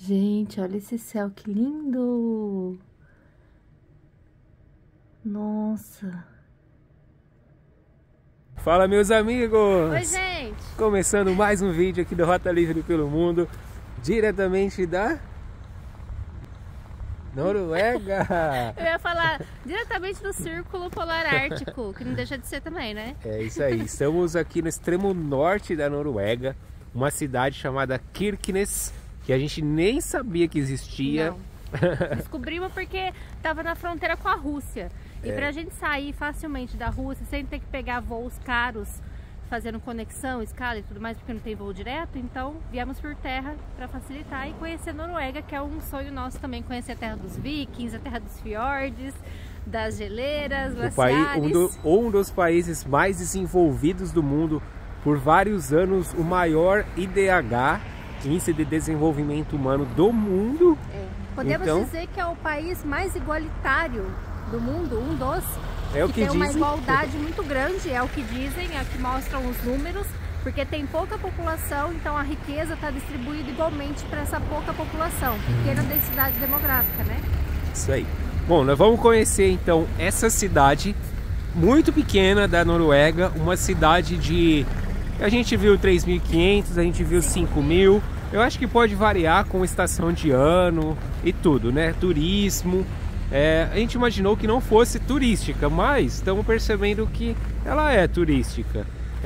Gente, olha esse céu, que lindo! Nossa! Fala, meus amigos! Oi, gente! Começando mais um vídeo aqui do Rota Livre pelo Mundo, diretamente da Noruega! Eu ia falar diretamente do Círculo Polar Ártico, que não deixa de ser também, né? É isso aí, estamos aqui no extremo norte da Noruega, uma cidade chamada Kirkenes, que a gente nem sabia que existia. Não. Descobrimos porque estava na fronteira com a Rússia. E pra gente sair facilmente da Rússia, sem ter que pegar voos caros, fazendo conexão, escala e tudo mais, porque não tem voo direto, então viemos por terra para facilitar e conhecer a Noruega, que é um sonho nosso também, conhecer a terra dos vikings, a terra dos fiordes, das geleiras, glaciares. Um dos países mais desenvolvidos do mundo, por vários anos o maior IDH, Índice de Desenvolvimento Humano do mundo. Podemos dizer que é o país mais igualitário do mundo, um dos, é o que tem dizem. Uma igualdade muito grande, é o que dizem, é o que mostram os números, porque tem pouca população, então a riqueza está distribuída igualmente para essa pouca população, pequena densidade demográfica, né? Isso aí. Bom, nós vamos conhecer então essa cidade muito pequena da Noruega, uma cidade de... A gente viu 3.500, a gente viu 5.000, eu acho que pode variar com estação de ano e tudo, né? Turismo. A gente imaginou que não fosse turística, mas estamos percebendo que ela é turística.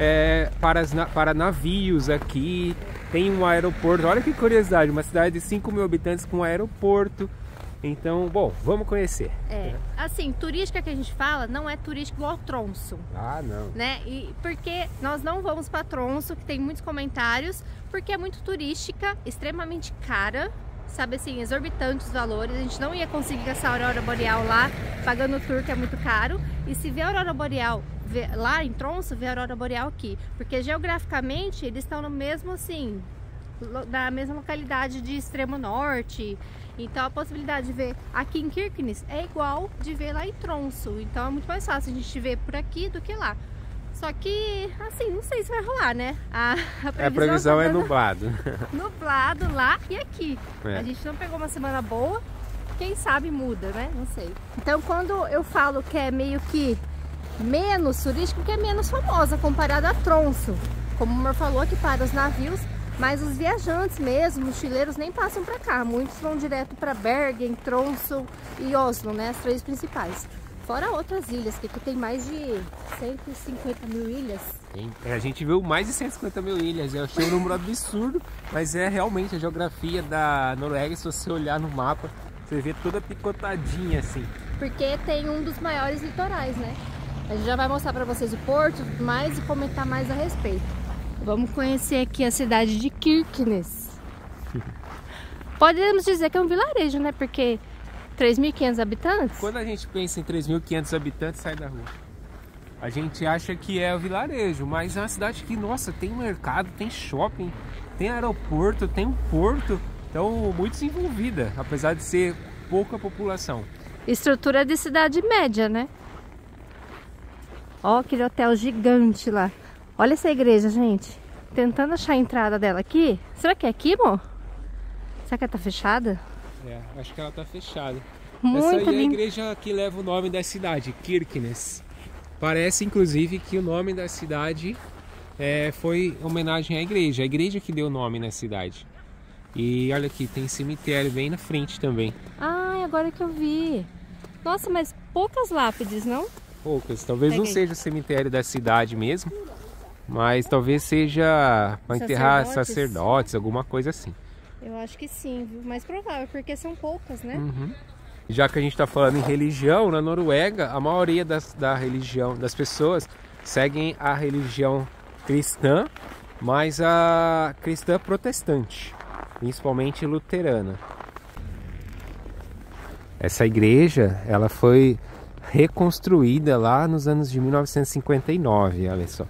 Para navios aqui, tem um aeroporto. Olha que curiosidade, uma cidade de 5.000 habitantes com um aeroporto. Então, bom, vamos conhecer. Assim, turística que a gente fala não é turística igual Tromsø. Ah, não. Né? E porque nós não vamos para Tromsø, que tem muitos comentários, porque é muito turística, extremamente cara. Sabe assim, exorbitantes os valores, a gente não ia conseguir gastar a aurora boreal lá, pagando o tour que é muito caro. E se ver a aurora boreal lá em Tromsø, ver a aurora boreal aqui, porque geograficamente eles estão no mesmo assim, na mesma localidade de extremo norte. Então a possibilidade de ver aqui em Kirkenes é igual de ver lá em Tromsø. Então é muito mais fácil a gente ver por aqui do que lá. Só que, assim, não sei se vai rolar, né? A previsão é nublado. Nublado lá e aqui. A gente não pegou uma semana boa, quem sabe muda, né? Não sei. Então, quando eu falo que é meio que menos turístico, que é menos famosa comparada a Tromsø. Como o amor falou, que para os navios, mas os viajantes mesmo, mochileiros, nem passam para cá. Muitos vão direto para Bergen, Tromsø e Oslo, né? As três principais. Fora outras ilhas, que aqui tem mais de 150 mil ilhas. A gente viu mais de 150 mil ilhas, eu achei um número absurdo, mas é realmente a geografia da Noruega, se você olhar no mapa, você vê toda picotadinha assim. Porque tem um dos maiores litorais, né? A gente já vai mostrar pra vocês o porto e tudo mais e comentar mais a respeito. Vamos conhecer aqui a cidade de Kirkenes. Podemos dizer que é um vilarejo, né? Porque 3.500 habitantes? Quando a gente pensa em 3.500 habitantes, sai da rua. A gente acha que é o vilarejo, mas é uma cidade que, nossa, tem mercado, tem shopping, tem aeroporto, tem um porto. Então, muito desenvolvida, apesar de ser pouca população. Estrutura de cidade média, né? Ó, aquele hotel gigante lá. Olha essa igreja, gente. Tentando achar a entrada dela aqui. Será que é aqui, amor? Será que ela tá fechada? Acho que ela tá fechada. Muito Essa aí é a lindo. igreja que leva o nome da cidade, Kirkenes. Parece, inclusive, que o nome da cidade foi homenagem à igreja. A igreja que deu o nome na cidade. E olha aqui, tem cemitério bem na frente também. Ah, agora que eu vi. Nossa, mas poucas lápides, não? Poucas. Talvez não seja o cemitério da cidade mesmo, mas talvez seja para enterrar sacerdotes, alguma coisa assim. Eu acho que sim, viu? Mais provável, porque são poucas, né? Já que a gente está falando em religião, na Noruega, a maioria das pessoas seguem a religião cristã, mas a cristã protestante, principalmente luterana. Essa igreja, ela foi reconstruída lá nos anos de 1959, olha só.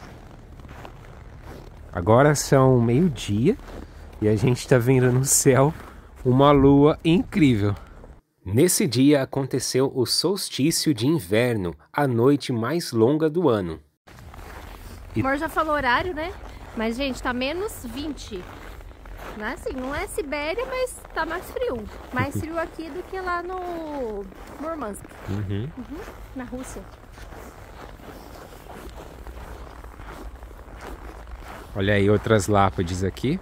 Agora são meio-dia e a gente está vendo no céu uma lua incrível. Nesse dia aconteceu o solstício de inverno, a noite mais longa do ano. O amor já falou horário, né? Mas, gente, tá menos 20. Não é assim, não é Sibéria, mas tá mais frio. Mais frio aqui do que lá no Murmansk. Na Rússia. Olha aí outras lápides aqui.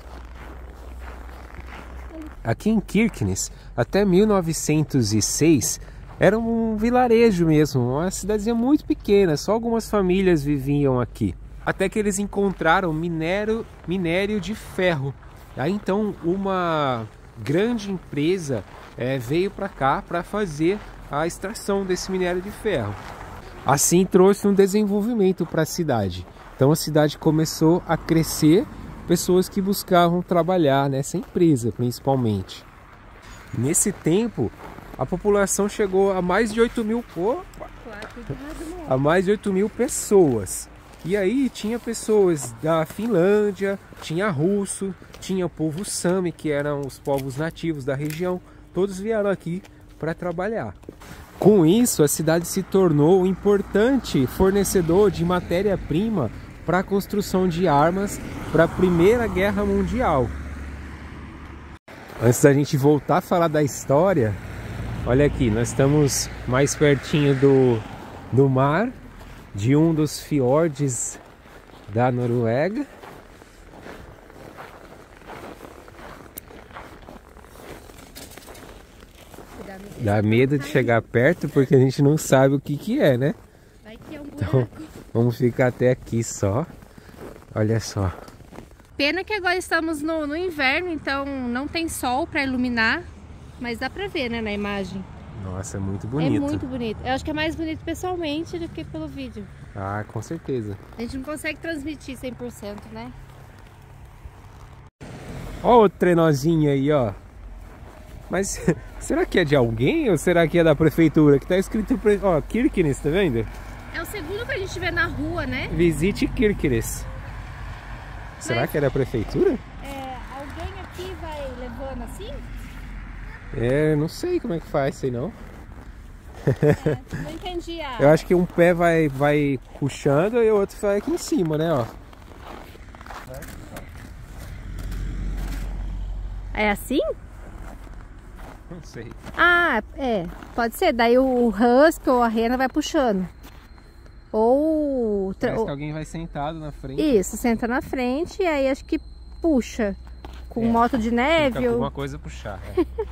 Aqui em Kirkenes, até 1906, era um vilarejo mesmo, uma cidadezinha muito pequena, só algumas famílias viviam aqui. Até que eles encontraram minério de ferro. Aí então uma grande empresa veio para cá para fazer a extração desse minério de ferro. Assim trouxe um desenvolvimento para a cidade. Então a cidade começou a crescer, pessoas que buscavam trabalhar nessa empresa principalmente. Nesse tempo, a população chegou a mais de 8 mil, a mais de 8 mil pessoas. E aí tinha pessoas da Finlândia, tinha russo, tinha o povo Sami, que eram os povos nativos da região. Todos vieram aqui para trabalhar. Com isso, a cidade se tornou um importante fornecedor de matéria-prima para a construção de armas para a Primeira Guerra Mundial. Antes da gente voltar a falar da história, olha aqui, nós estamos mais pertinho do mar, de um dos fiordes da Noruega. Dá medo de chegar perto porque a gente não sabe o que é, né? Vai que é um buraco. Então, vamos ficar até aqui só. Olha só. Pena que agora estamos no inverno, então não tem sol para iluminar, mas dá para ver, né, na imagem. Nossa, é muito bonito. É muito bonito. Eu acho que é mais bonito pessoalmente do que pelo vídeo. Ah, com certeza. A gente não consegue transmitir 100%, né? Ó o trenózinho aí, ó. Mas será que é de alguém ou será que é da prefeitura? Que tá escrito, ó, Kirkenes, tá vendo? É o segundo que a gente vê na rua, né? Visite Kirkenes. Será que é da prefeitura? Alguém aqui vai levando assim? Não sei como é que faz, sei não. Não entendi a... Eu acho que um pé vai puxando e o outro vai aqui em cima, né, ó. É assim? Não sei. Ah, pode ser. Daí o husky ou a rena vai puxando. Ou... Parece que alguém vai sentado na frente. Isso, senta na frente e aí acho que puxa. Com moto de neve ou... ou... alguma coisa puxar.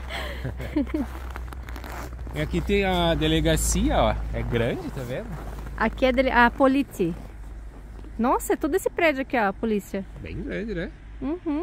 E aqui tem a delegacia, ó. É grande, tá vendo? Aqui é a polícia. Nossa, é todo esse prédio aqui, ó, a polícia. Bem grande, né? Uhum.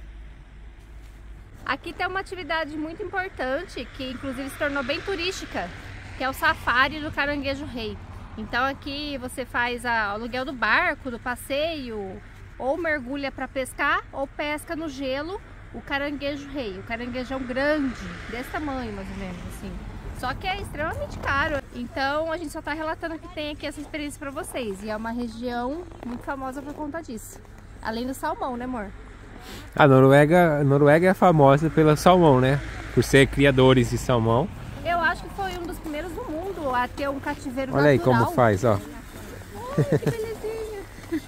Aqui tem uma atividade muito importante, que inclusive se tornou bem turística, que é o safari do caranguejo rei. Então aqui você faz o aluguel do barco, do passeio, ou mergulha para pescar, ou pesca no gelo o caranguejo rei. O caranguejão grande, desse tamanho mais ou menos, assim. Só que é extremamente caro. Então a gente só está relatando que tem aqui essa experiência para vocês. E é uma região muito famosa por conta disso. Além do salmão, né, amor? A Noruega é famosa pelo salmão, né? Por ser criadores de salmão. Eu acho que foi um dos primeiros do mundo a ter um cativeiro natural. Olha aí como faz, ó. Ai, que belezinha.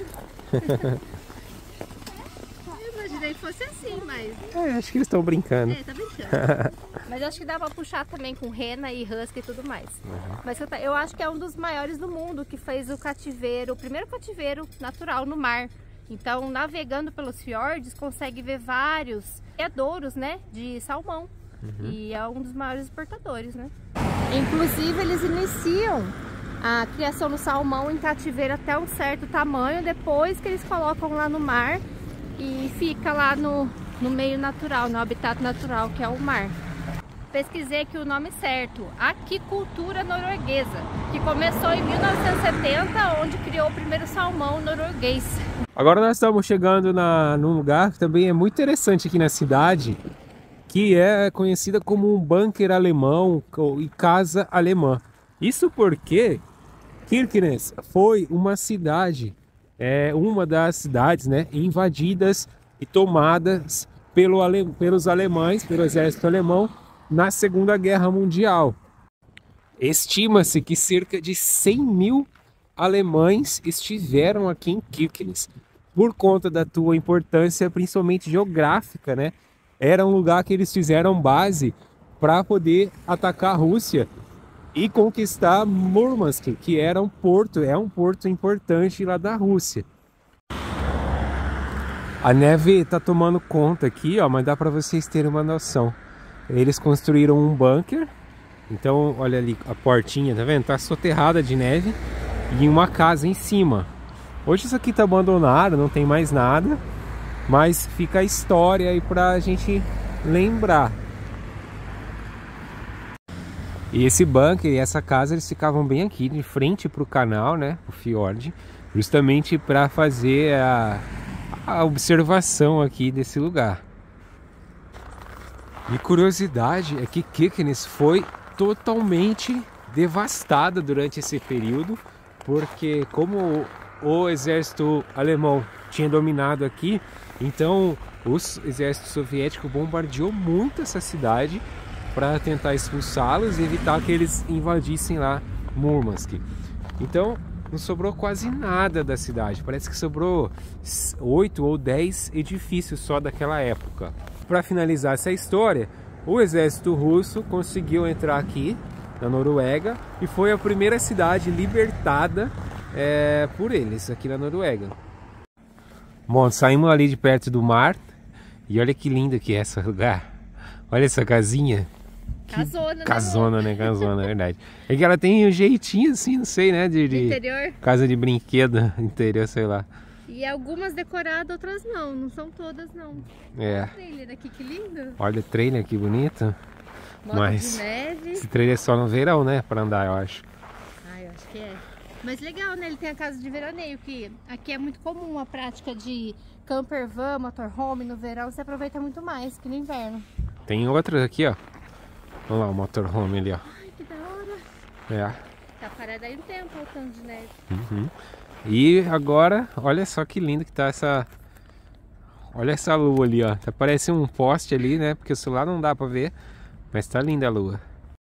Eu imaginei que fosse assim, mas... acho que eles estão brincando. Tá brincando. Mas eu acho que dá pra puxar também com rena e husky e tudo mais. Mas eu acho que é um dos maiores do mundo que fez o cativeiro, o primeiro cativeiro natural no mar. Então, navegando pelos fiordes, consegue ver vários criadouros, né, de salmão. E é um dos maiores exportadores, né? Inclusive, eles iniciam a criação do salmão em cativeiro até um certo tamanho, depois que eles colocam lá no mar e fica lá no meio natural, no habitat natural, que é o mar. Pesquisei aqui o nome certo, aquicultura norueguesa, que começou em 1970, onde criou o primeiro salmão norueguês. Agora nós estamos chegando num lugar que também é muito interessante aqui na cidade, que é conhecida como um bunker alemão e casa alemã. Isso porque Kirkenes foi uma cidade, uma das cidades, né, invadidas e tomadas pelos alemães, pelo exército alemão, na Segunda Guerra Mundial. Estima-se que cerca de 100 mil alemães estiveram aqui em Kirkenes. por conta da tua importância, principalmente geográfica, né? Era um lugar que eles fizeram base para poder atacar a Rússia e conquistar Murmansk, que era um porto, é um porto importante lá da Rússia. A neve tá tomando conta aqui, ó, mas dá para vocês terem uma noção. Eles construíram um bunker, então olha ali a portinha, tá vendo? Tá soterrada de neve e uma casa em cima. Hoje isso aqui tá abandonado, não tem mais nada, mas fica a história aí pra gente lembrar. E esse bunker e essa casa, eles ficavam bem aqui, de frente para o canal, né, o fiord, justamente para fazer a observação aqui desse lugar. E curiosidade é que Kirkenes foi totalmente devastada durante esse período, porque como o exército alemão tinha dominado aqui, então o exército soviético bombardeou muito essa cidade para tentar expulsá-los e evitar que eles invadissem lá Murmansk. Então não sobrou quase nada da cidade, parece que sobrou 8 ou 10 edifícios só daquela época. Para finalizar essa história, o exército russo conseguiu entrar aqui na Noruega e foi a primeira cidade libertada por eles aqui na Noruega. Bom, saímos ali de perto do mar e olha que lindo que é esse lugar. Olha essa casinha. Casona, Casona, né? Casona, é verdade. É que ela tem um jeitinho assim, não sei, né? De interior. Casa de brinquedo, interior, sei lá. E algumas decoradas, outras não são todas não. É. Olha o trailer aqui, que lindo. Olha o trailer, que bonito. Moto Mas de neve. esse trailer é só no verão, né? Para andar, eu acho. Ah, eu acho que é. Mas legal, né? Ele tem a casa de veraneio, que aqui é muito comum a prática de camper van, motorhome no verão. Você aproveita muito mais que no inverno. Tem outras aqui, ó. Olha lá o motorhome ali, ó. Ai, que da hora. É. Tá parado aí um tempo, o tanto de neve. Uhum. E agora, olha só que lindo que tá essa... Olha essa lua ali, ó. Tá, parece um poste ali, né? Porque o celular não dá pra ver. Mas tá linda a lua.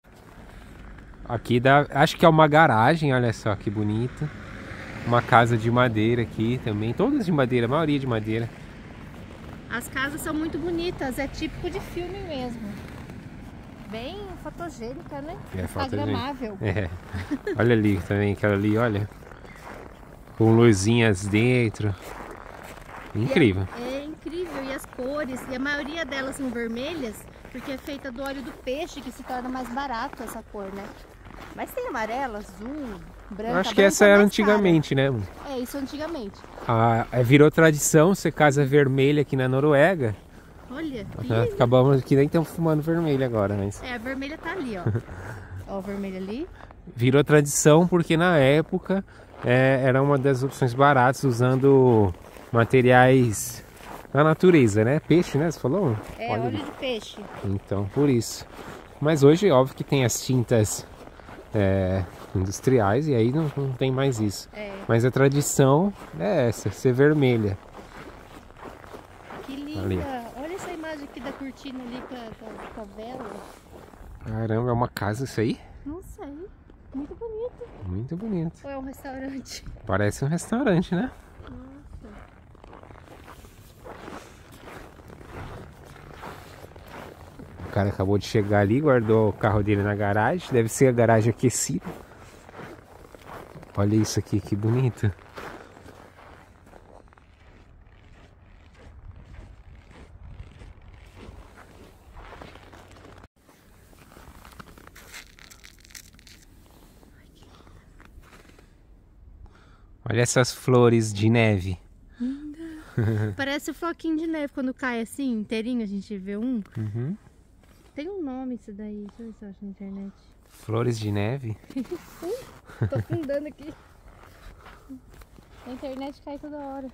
Aqui dá... Acho que é uma garagem, olha só que bonito. Uma casa de madeira aqui também. Todas de madeira, a maioria de madeira. As casas são muito bonitas, é típico de filme mesmo. Bem fotogênica, né? Instagramável. É. Olha ali também, aquela ali, olha. Com luzinhas dentro. Incrível. É incrível, e as cores, e a maioria delas são vermelhas, porque é feita do óleo do peixe, que se torna mais barato essa cor, né? Mas tem amarelo, azul, branco. Eu acho que essa era antigamente, né? É, isso antigamente. Virou tradição ser casa vermelha aqui na Noruega. Olha, acabamos aqui, nem estamos fumando vermelho agora, mas... É, a vermelha tá ali, ó. Ó, o vermelho ali. Virou tradição porque na época era uma das opções baratas, usando materiais da natureza, né? Peixe, né? Você falou? É, óleo de peixe. Então, por isso. Mas hoje, óbvio que tem as tintas industriais e aí não tem mais isso. É. Mas a tradição é essa, ser vermelha. Que linda! Ali. Olha essa imagem aqui da cortina ali com a vela. Caramba, é uma casa isso aí? Não sei. Muito bonito. Muito bonito. Ou é um restaurante? Parece um restaurante, né? Nossa. O cara acabou de chegar ali, guardou o carro dele na garagem. Deve ser a garagem aquecida. Olha isso aqui, que bonito. Olha essas flores de neve. Parece o floquinho de neve quando cai assim, inteirinho, a gente vê um. Uhum. Tem um nome isso daí, deixa eu ver se eu acho na internet. Flores de neve? Tô afundando aqui. A internet cai toda hora.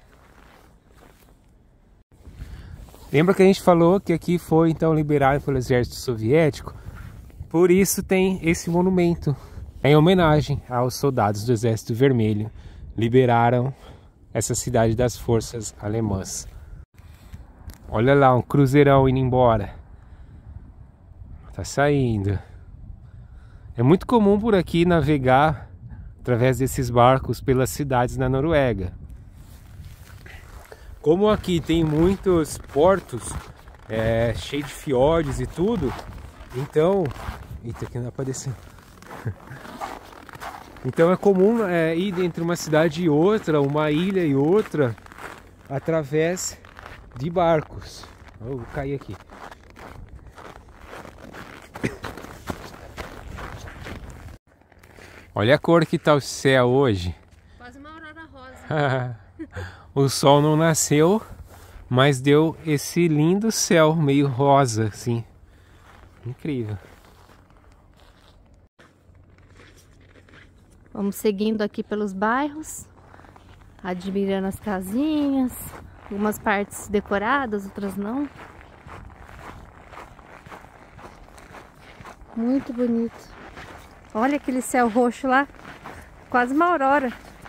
Lembra que a gente falou que aqui foi então liberado pelo exército soviético? Por isso tem esse monumento. Em homenagem aos soldados do Exército Vermelho. Liberaram essa cidade das forças alemãs. Olha lá, um cruzeirão indo embora. Tá saindo. É muito comum por aqui navegar através desses barcos pelas cidades na Noruega. como aqui tem muitos portos, cheio de fiordes e tudo, então... Eita, aqui não dá pra descer. Então é comum ir entre uma cidade e outra, uma ilha e outra, através de barcos. Eu vou cair aqui. Olha a cor que tá o céu hoje. Quase uma aurora rosa. O sol não nasceu, mas deu esse lindo céu meio rosa, assim. Incrível. Vamos seguindo aqui pelos bairros, admirando as casinhas, algumas partes decoradas, outras não. Muito bonito. Olha aquele céu roxo lá, quase uma aurora.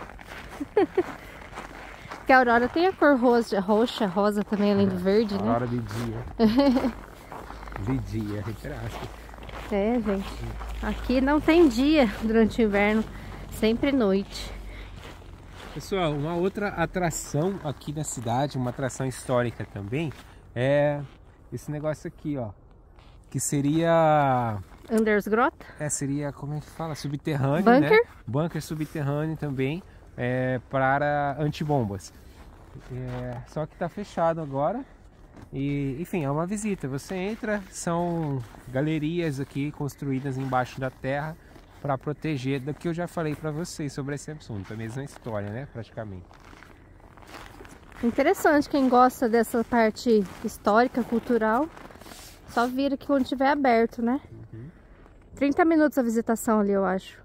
Porque a aurora tem a cor roxa, rosa também, além do verde, né? Aurora de dia. De dia, entre aspas. É, gente. Aqui não tem dia durante o inverno, sempre noite. Pessoal, uma outra atração aqui na cidade, uma atração histórica também, é esse negócio aqui, ó. Que seria... Andersgrota? Seria, como é que fala? Subterrâneo, bunker? Né? Bunker subterrâneo também, para antibombas. Só que tá fechado agora. E, enfim, é uma visita. Você entra, são galerias aqui construídas embaixo da terra para proteger do que eu já falei para vocês sobre esse assunto. A mesma história, né? Praticamente. Interessante, quem gosta dessa parte histórica, cultural, só vir aqui quando estiver aberto, né? 30 minutos a visitação ali, eu acho.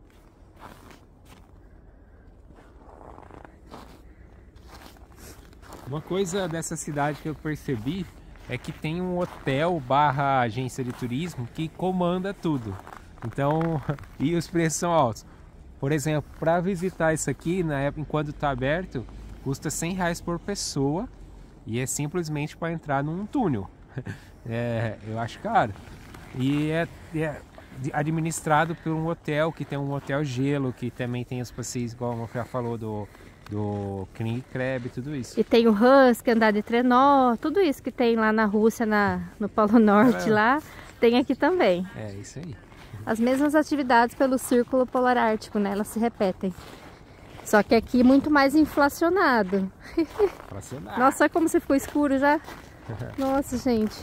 Uma coisa dessa cidade que eu percebi é que tem um hotel barra agência de turismo que comanda tudo. Então, e os preços são altos. Por exemplo, para visitar isso aqui, na época, enquanto está aberto, custa R$100 por pessoa e é simplesmente para entrar num túnel. Eu acho caro. E é administrado por um hotel que tem um hotel gelo, que também tem os passeios, igual o já falou, do King Crab e tudo isso. E tem o Husky, andar de trenó, tudo isso que tem lá na Rússia, no Polo Norte lá, tem aqui também. É isso aí. As mesmas atividades pelo Círculo Polar Ártico, né? Elas se repetem. Só que aqui muito mais inflacionado. Nossa, olha como você ficou escuro já. Nossa, gente.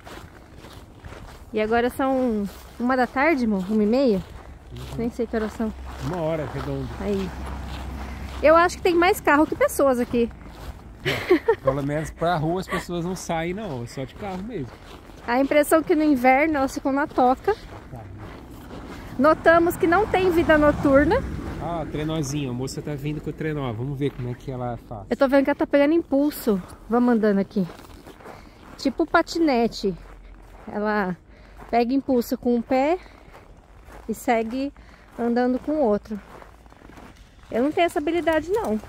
E agora são 1 da tarde, amor? 1h30? Nem sei que horas são. 1h redondo. Aí. Eu acho que tem mais carro que pessoas aqui. Pelo menos pra rua as pessoas não saem não, é só de carro mesmo. A impressão é que no inverno elas ficam na toca. Notamos que não tem vida noturna. Ah, trenózinho, a moça tá vindo com o trenó, vamos ver como é que ela faz. Eu tô vendo que ela tá pegando impulso. Vamos andando aqui. Tipo patinete. Ela pega impulso com um pé e segue andando com o outro. Eu não tenho essa habilidade não.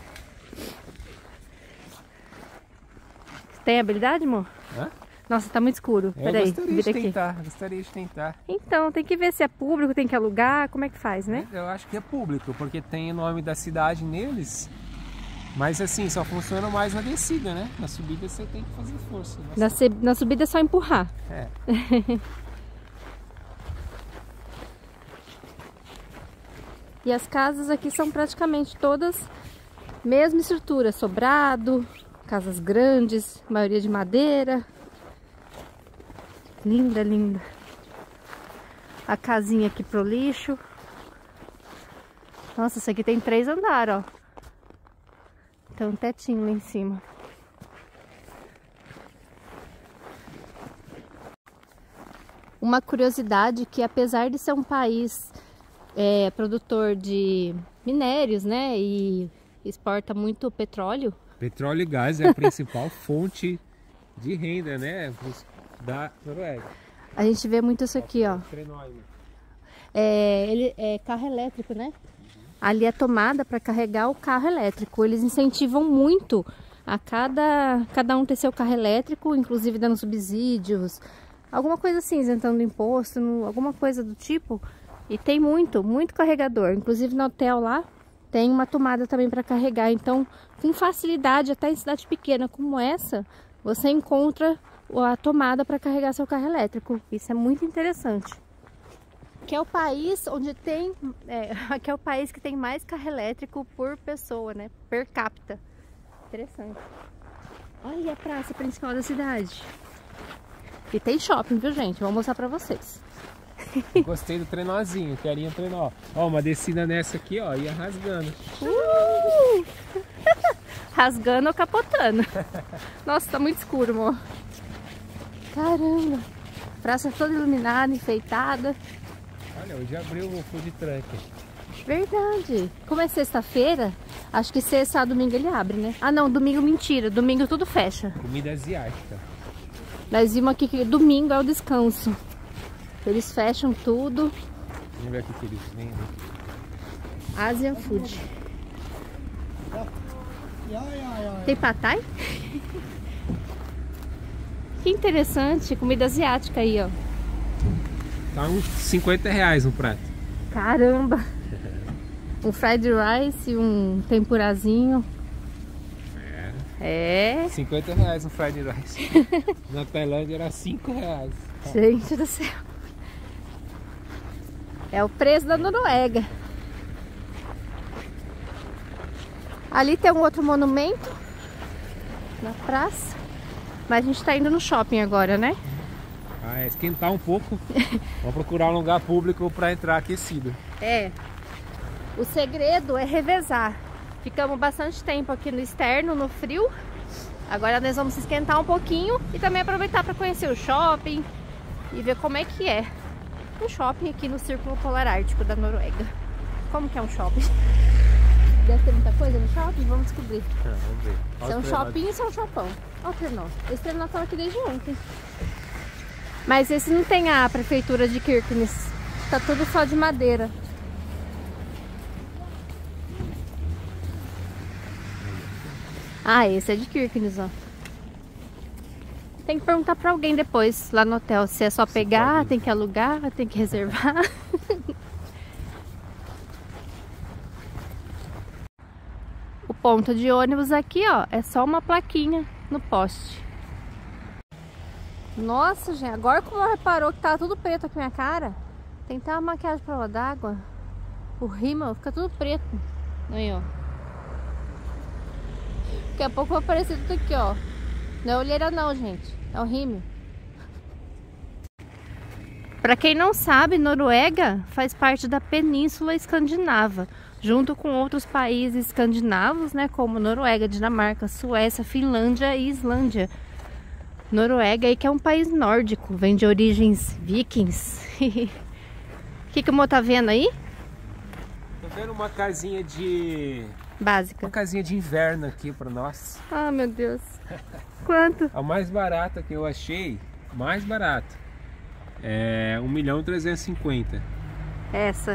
Tem habilidade, amor? Hã? Nossa, tá muito escuro. Peraí, gostaria de tentar. Então, tem que ver se é público, tem que alugar, como é que faz, né? Eu acho que é público, porque tem o nome da cidade neles. Mas assim, só funciona mais na descida, né? Na subida você tem que fazer força. Na subida é só empurrar. É. E as casas aqui são praticamente todas mesma estrutura, sobrado, casas grandes, maioria de madeira. Linda, linda. A casinha aqui pro lixo. Nossa, isso aqui tem 3 andares, ó. Tem um tetinho lá em cima. Uma curiosidade que, apesar de ser um país produtor de minérios, né, e exporta muito petróleo. Petróleo e gás é a principal fonte de renda, né, da Noruega. A gente vê muito isso aqui, ó. Ele é carro elétrico, né? Ali é tomada para carregar o carro elétrico. Eles incentivam muito a cada um ter seu carro elétrico, inclusive dando subsídios, alguma coisa assim, isentando imposto, alguma coisa do tipo. E tem muito carregador. Inclusive no hotel lá, tem uma tomada também para carregar. Então, com facilidade, até em cidade pequena como essa, você encontra a tomada para carregar seu carro elétrico. Isso é muito interessante. Que é o país onde tem, que é o país que tem mais carro elétrico por pessoa, né? Per capita. Interessante. Olha a praça principal da cidade. E tem shopping, viu, gente? Vou mostrar pra vocês. Gostei do trenózinho, queria um trenó. Ó, uma descida nessa aqui, ó, ia rasgando. Rasgando ou capotando. Nossa, tá muito escuro, amor. Caramba. Praça toda iluminada, enfeitada. Olha, hoje abriu o food truck. Verdade. Como é sexta-feira, acho que sexta a domingo ele abre, né? Ah, não, domingo mentira. Domingo tudo fecha. Comida asiática. Nós vimos aqui que domingo é o descanso. Eles fecham tudo. Vamos ver o que eles vendem. Asian Food. Tem patai? Que interessante. Comida asiática aí, ó. Tá uns 50 reais um prato. Caramba! Um fried rice, um tempurazinho. É. 50 reais um fried rice. Na Tailândia era 5 reais. Gente do céu. É o preço da Noruega. Ali tem um outro monumento na praça. Mas a gente tá indo no shopping agora, né? Ah, é esquentar um pouco. Vamos procurar um lugar público para entrar aquecido. É. O segredo é revezar. Ficamos bastante tempo aqui no externo, no frio. Agora nós vamos esquentar um pouquinho e também aproveitar para conhecer o shopping e ver como é que é um shopping aqui no Círculo Polar Ártico da Noruega. Como que é um shopping? Deve ter muita coisa no shopping? Vamos descobrir. Vamos ver. Se é um shopping ou se é um shoppão. Olha o trenó. Esse trenó tá aqui desde ontem. Mas esse não tem a prefeitura de Kirkenes. Tá tudo só de madeira. Ah, esse é de Kirkenes, ó. Tem que perguntar pra alguém depois, lá no hotel, se é só pegar, tem que alugar, tem que reservar. O ponto de ônibus aqui, ó, é só uma plaquinha no poste. Nossa, gente, agora como ela reparou que tava tudo preto aqui na minha cara, tem que ter uma maquiagem à prova d'água. O rímel fica tudo preto. Aí, ó. Daqui a pouco vai aparecer tudo aqui, ó. Não é olheira não, gente. É o rímel. Pra quem não sabe, Noruega faz parte da Península Escandinava, junto com outros países escandinavos, né, como Noruega, Dinamarca, Suécia, Finlândia e Islândia. Noruega aí que é um país nórdico, vem de origens vikings. O que o Mo tá vendo aí? Tô vendo uma casinha de... Básica. Uma casinha de inverno aqui pra nós. Ah, meu Deus. Quanto? A mais barata que eu achei, mais barato, é 1.350.000. Essa.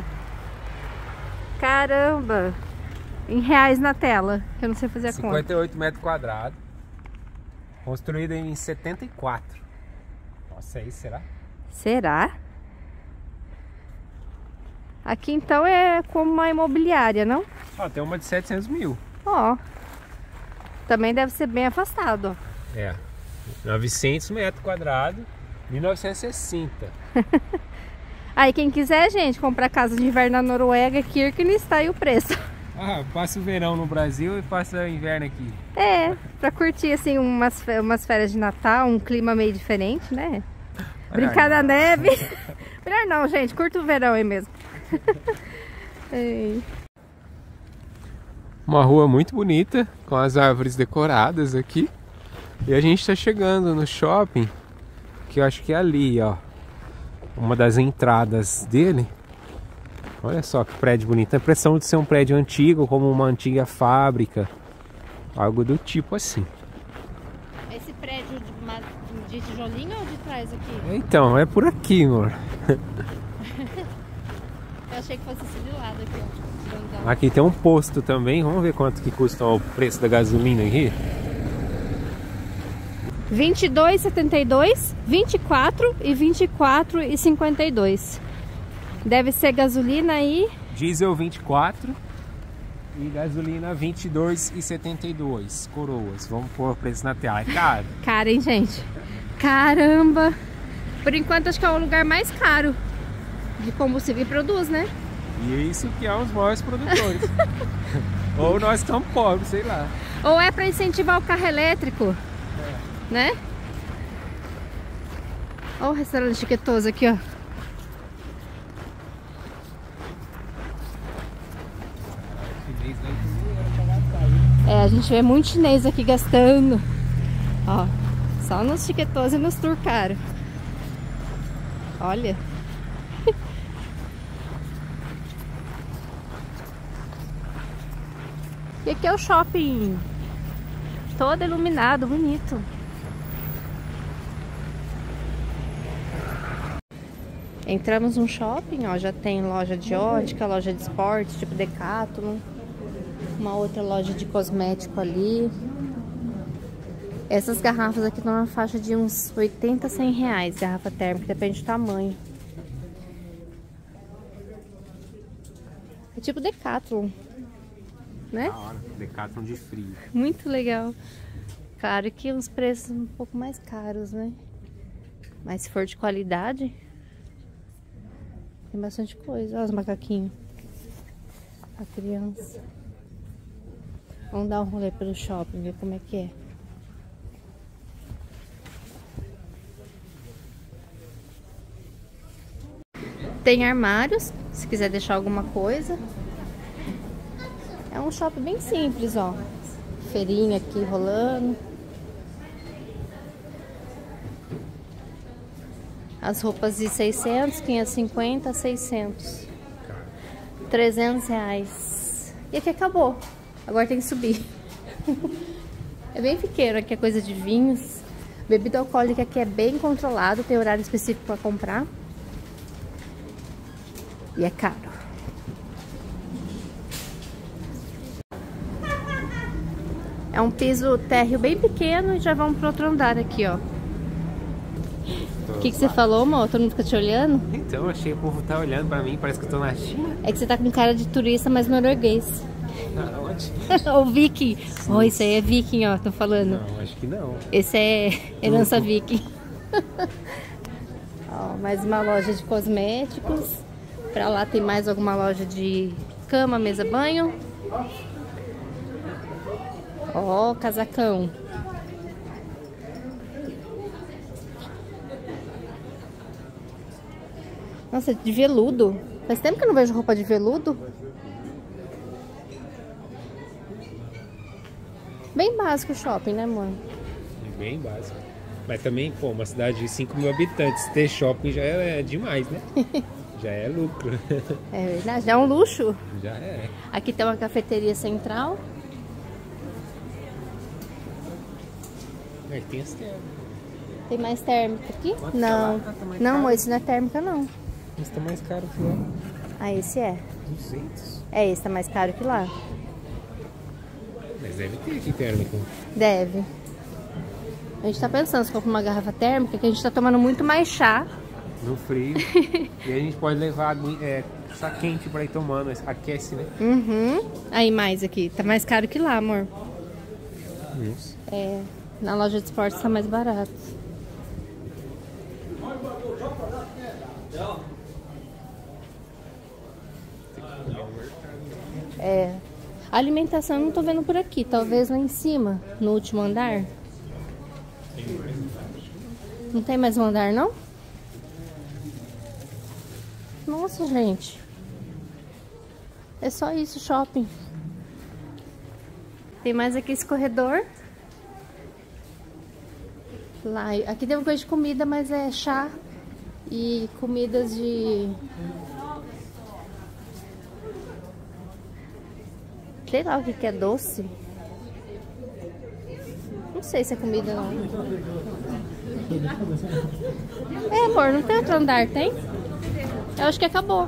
Caramba. Em reais na tela, que eu não sei fazer a 58 metros quadrados. Construída em 74. Nossa, aí será? Será? Aqui então é como uma imobiliária, não? Ó, tem uma de 700 mil. Ó. Também deve ser bem afastado, ó. É. 900 metros quadrados, 1960. Aí quem quiser, gente, comprar casa de inverno na Noruega, Kirkenes, tá aí o preço. Ah, passa o verão no Brasil e passa o inverno aqui. É, pra curtir assim umas férias de Natal, um clima meio diferente, né? Brincar na neve. Melhor não, gente, curta o verão aí mesmo. Uma rua muito bonita, com as árvores decoradas aqui. E a gente tá chegando no shopping, que eu acho que é ali, ó. Uma das entradas dele. Olha só que prédio bonito. Tem a impressão de ser um prédio antigo, como uma antiga fábrica. Algo do tipo assim. Esse prédio de tijolinho ou de trás aqui? Então, é por aqui, amor. Eu achei que fosse esse de lado aqui, ó. Aqui tem um posto também. Vamos ver quanto que custa o preço da gasolina aqui. 22,72, 24 e 24,52. Deve ser gasolina aí. Diesel 24 E gasolina 22,72 coroas. Vamos pôr o preço na tela. É caro? Caro, hein, gente? Caramba! Por enquanto, acho que é o lugar mais caro de combustível que produz, né? E isso que é os maiores produtores. Ou nós estamos pobres, sei lá. Ou é para incentivar o carro elétrico, né? Olha o restaurante chiquetoso aqui, ó. É, a gente vê muito chinês aqui gastando. Ó, só nos chiquetosos e nos tour caro. Olha. E aqui é o shopping. Todo iluminado, bonito. Entramos no shopping, ó, já tem loja de ótica, loja de esporte, tipo Decathlon. Uma outra loja de cosmético ali. Essas garrafas aqui estão na faixa de uns 80 a 100 reais, garrafa térmica, depende do tamanho. É tipo Decathlon, né? Da hora, Decathlon de frio. Muito legal. Claro que uns preços um pouco mais caros, né? Mas se for de qualidade, tem bastante coisa. Olha os macaquinhos. A criança. Vamos dar um rolê pelo shopping, ver como é que é. Tem armários, se quiser deixar alguma coisa. É um shopping bem simples, ó. Feirinha aqui rolando. As roupas de 600, 550, 600. 300 reais. E aqui acabou. Agora tem que subir. É bem pequeno, aqui é coisa de vinhos. Bebida alcoólica aqui é bem controlado, tem horário específico para comprar. E é caro. É um piso térreo bem pequeno e já vamos para outro andar aqui, ó. O que você falou, amor? Todo mundo fica te olhando? Então, achei que o povo tá olhando pra mim, parece que eu tô na China. É que você tá com cara de turista, mas norueguês. Onde? Ou viking. Oh, isso aí é viking, ó, tô falando. Não, acho que não. Esse é herança viking. Ó, mais uma loja de cosméticos. Pra lá tem mais alguma loja de cama, mesa, banho. Ó, casacão. Nossa, de veludo. Faz tempo que eu não vejo roupa de veludo. Bem básico o shopping, né, amor? Bem básico. Mas também, pô, uma cidade de 5 mil habitantes, ter shopping já é demais, né? Já é lucro. É verdade, já é um luxo. Já é. Aqui tem uma cafeteria central. Aí tem as térmicas. Tem mais térmica aqui? Quanto Não. tá lá? Tá mais Não, caro? amor, esse não é térmica, não. Esse tá mais caro que lá. Ah, esse é. 200. É, esse tá mais caro que lá. Mas deve ter aqui térmico. Deve. A gente tá pensando se compra uma garrafa térmica, que a gente tá tomando muito mais chá. No frio. E a gente pode levar chá quente pra ir tomando. Aquece, né? Uhum. Aí mais aqui. Tá mais caro que lá, amor. Isso. É. Na loja de esportes tá mais barato. É. A alimentação eu não tô vendo por aqui. Talvez lá em cima, no último andar. Não tem mais um andar, não? Nossa, gente. É só isso, shopping. Tem mais aqui esse corredor. Lá, aqui tem uma coisa de comida, mas é chá e comidas de... Sei lá o que é doce. Não sei se é comida, não. É, amor, não tem outro andar, tem? Eu acho que acabou.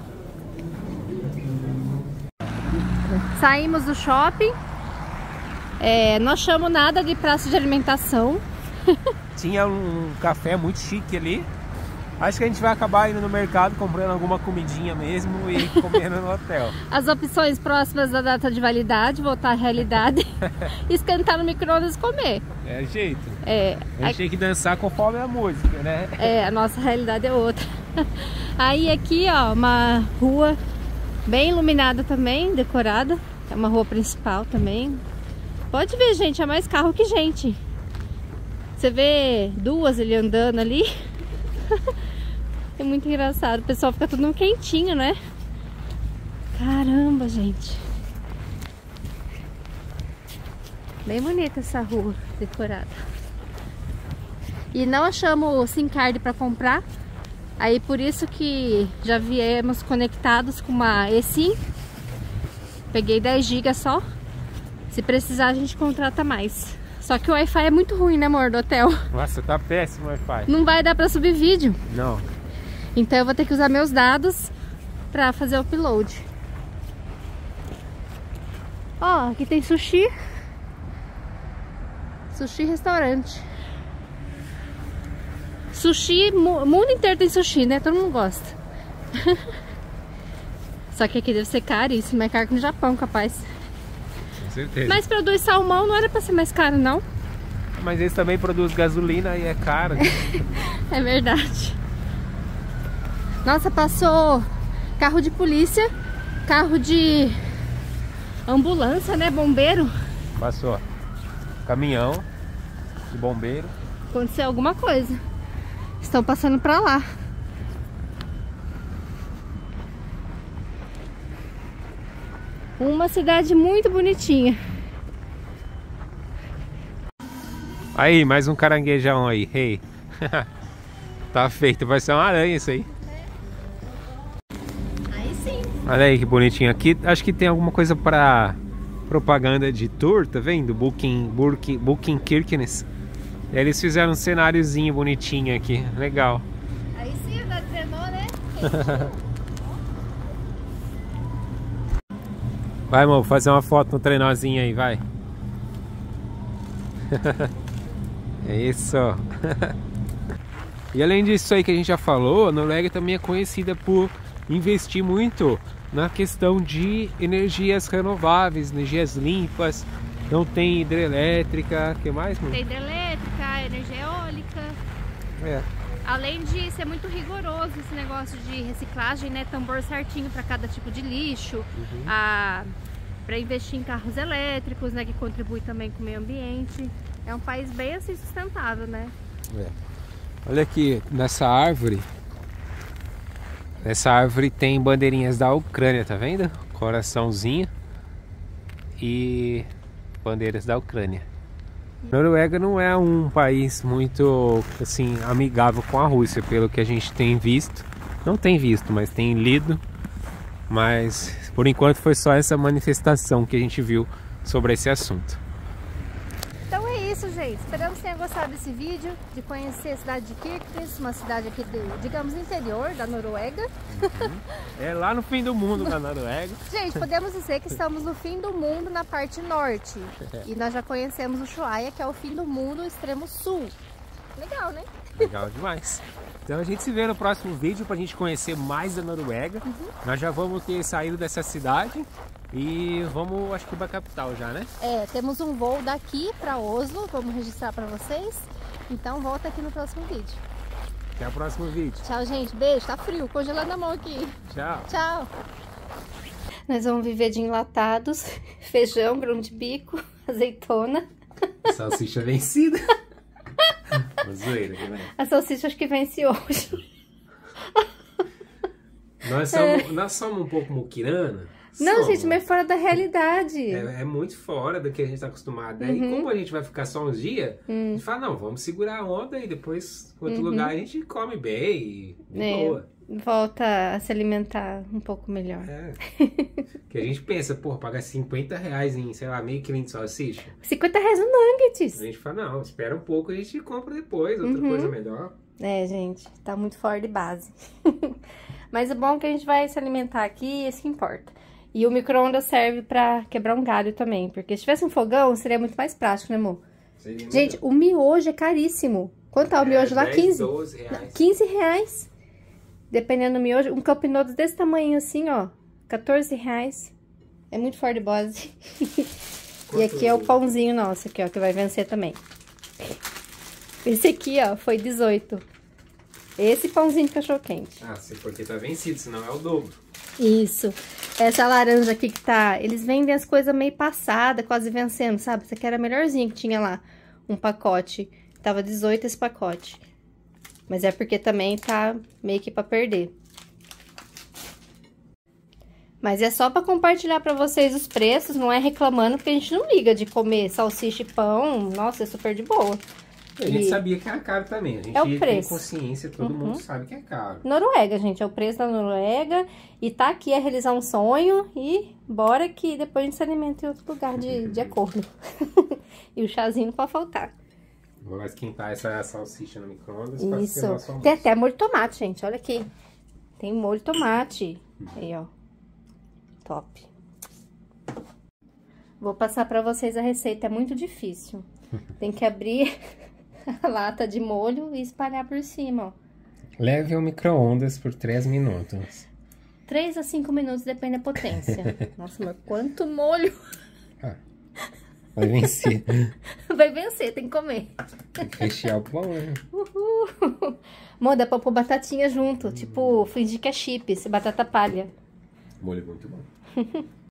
Saímos do shopping. Não achamos nada de praça de alimentação. Tinha um café muito chique ali. Acho que a gente vai acabar indo no mercado, comprando alguma comidinha mesmo e comendo no hotel. As opções próximas da data de validade, voltar à realidade, esquentar no micro-ondas e comer. É jeito. É, a gente tem que dançar conforme a música, né? É, a nossa realidade é outra. Aí aqui, ó, uma rua bem iluminada também, decorada. É uma rua principal também. Pode ver, gente, é mais carro que gente. Você vê duas ali andando ali. É muito engraçado, o pessoal fica tudo quentinho, né? Caramba, gente. Bem bonita essa rua decorada. E não achamos SIM card para comprar. Aí por isso que já viemos conectados com uma eSIM. Peguei 10 GB só. Se precisar a gente contrata mais. Só que o Wi-Fi é muito ruim, né, amor, do hotel? Nossa, tá péssimo o Wi-Fi. Não vai dar pra subir vídeo. Não. Então eu vou ter que usar meus dados pra fazer o upload. Ó, aqui tem sushi. Sushi restaurante. Sushi, o mundo inteiro tem sushi, né? Todo mundo gosta. Só que aqui deve ser caríssimo, é caro que no Japão, capaz. Com certeza. Mas produz salmão, não era pra ser mais caro, não? Mas eles também produzem gasolina e é caro. É verdade. Nossa, passou carro de polícia, carro de ambulância, né? Bombeiro. Passou caminhão de bombeiro. Aconteceu alguma coisa. Estão passando pra lá. Uma cidade muito bonitinha. Aí, mais um caranguejão aí. Hey. Tá feito, vai ser uma aranha isso aí. Aí sim. Olha aí que bonitinho. Aqui acho que tem alguma coisa para propaganda de tour, tá vendo? Booking Kirkenes. E aí eles fizeram um cenáriozinho bonitinho aqui. Legal. Aí sim, dá treinou, né? Vai, amor, fazer uma foto no trenózinho aí, vai. É isso. E além disso aí que a gente já falou, a Noruega também é conhecida por investir muito na questão de energias renováveis, energias limpas. Não tem hidrelétrica, o que mais, mano? Tem hidrelétrica, energia eólica. É. Além de ser muito rigoroso esse negócio de reciclagem, né? Tambor certinho para cada tipo de lixo. Para investir em carros elétricos, né? Que contribui também com o meio ambiente. É um país bem assim sustentável, né? É. Olha aqui, nessa árvore. Nessa árvore tem bandeirinhas da Ucrânia, tá vendo? Coraçãozinho. E bandeiras da Ucrânia. Noruega não é um país muito, assim, amigável com a Rússia, pelo que a gente tem visto. Não tem visto, mas tem lido. Mas, por enquanto, foi só essa manifestação que a gente viu sobre esse assunto. Então é isso, gente. Esperamos que tenham gostado desse vídeo, de conhecer a cidade de Kirkenes, uma cidade aqui, digamos, interior da Noruega. É lá no fim do mundo da Noruega. Gente, podemos dizer que estamos no fim do mundo na parte norte. E nós já conhecemos o Ushuaia, que é o fim do mundo, o extremo sul. Legal, né? Legal demais. Então a gente se vê no próximo vídeo pra gente conhecer mais da Noruega. Nós já vamos ter saído dessa cidade e vamos, acho que pra capital já, né? É, temos um voo daqui pra Oslo, vamos registrar pra vocês. Então volta aqui no próximo vídeo. Até o próximo vídeo. Tchau, gente. Beijo. Tá frio, congelando a mão aqui. Tchau. Tchau. Nós vamos viver de enlatados, feijão, grão de bico, azeitona. Salsicha vencida. Zoeira, né? A salsicha acho que vence hoje. Nós somos um pouco muquirana. Não, gente, mas fora da realidade. É muito fora do que a gente está acostumado. E como a gente vai ficar só uns dias, a gente fala, não, vamos segurar a onda e depois, em outro lugar, a gente come bem e boa. Volta a se alimentar um pouco melhor. Que a gente pensa, pô, pagar 50 reais em, sei lá, meio quilo de salsicha. 50 reais no nuggets. A gente fala, não, espera um pouco, a gente compra depois, outra coisa melhor. Gente, tá muito fora de base. Mas o bom é que a gente vai se alimentar aqui, isso que importa. E o micro-ondas serve pra quebrar um galho também, porque se tivesse um fogão, seria muito mais prático, né, amor? Gente, o miojo é caríssimo. Quanto tá o miojo lá? 10, 15? 12 reais. 15 reais. Dependendo do miojo. Um cup noodles desse tamanho assim, ó. 14 reais. É muito forte de base. E aqui é o pãozinho nosso, aqui, ó, que vai vencer também. Esse aqui, ó, foi 18. Esse pãozinho de cachorro-quente. Ah, porque tá vencido, senão é o dobro. Isso. Essa laranja aqui que tá... Eles vendem as coisas meio passadas, quase vencendo, sabe? Essa aqui era a melhorzinha que tinha lá. Um pacote. Tava 18 esse pacote. Mas é porque também tá meio que pra perder. Mas é só pra compartilhar pra vocês os preços, não é reclamando, porque a gente não liga de comer salsicha e pão. Nossa, é super de boa. A gente sabia que era caro também. A gente é o preço. Tem consciência, todo mundo sabe que é caro. Noruega, gente, é o preço da Noruega. E tá aqui a realizar um sonho. E bora que depois a gente se alimenta em outro lugar de acordo. E o chazinho não pode faltar. Vou esquentar essa salsicha no micro-ondas. Isso. Tem até molho de tomate, gente. Olha aqui. Tem molho de tomate. Aí, ó. Top. Vou passar pra vocês a receita. É muito difícil. Tem que abrir a lata de molho e espalhar por cima, ó. Leve ao micro-ondas por 3 minutos. 3 a 5 minutos, depende da potência. Nossa, mas quanto molho! Ah, vai vencer. Vai vencer, tem que comer. Tem que rechear o pão, né? Uhul! Mô, dá pra pôr batatinha junto. Tipo, fingir que é chips, batata palha. Molho muito bom.